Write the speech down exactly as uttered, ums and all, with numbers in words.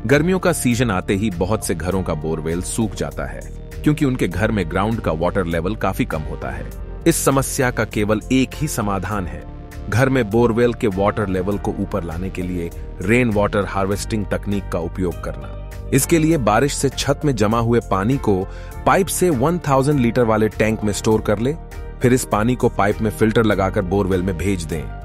गर्मियों का सीजन आते ही बहुत से घरों का बोरवेल सूख जाता है क्योंकि उनके घर में ग्राउंड का वाटर लेवल काफी कम होता है। इस समस्या का केवल एक ही समाधान है, घर में बोरवेल के वाटर लेवल को ऊपर लाने के लिए रेन वाटर हार्वेस्टिंग तकनीक का उपयोग करना। इसके लिए बारिश से छत में जमा हुए पानी को पाइप से एक हज़ार लीटर वाले टैंक में स्टोर कर ले, फिर इस पानी को पाइप में फिल्टर लगाकर बोरवेल में भेज दें।